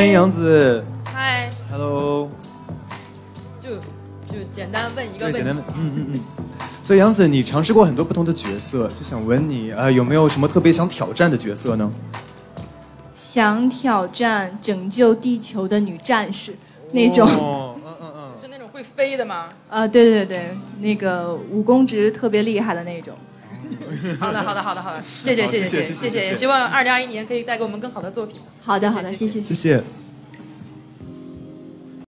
欢迎杨紫。 嗨 ，Hello。 就简单问一个问题。 简单问，所以杨紫，你尝试过很多不同的角色，就想问你有没有什么特别想挑战的角色呢？ 想挑战拯救地球的女战士那种。 就是那种会飞的吗？ 对，那个武功值特别厉害的那种。 好的，谢谢，也希望2021年可以带给我们更好的作品。 好的，谢谢。 谢谢。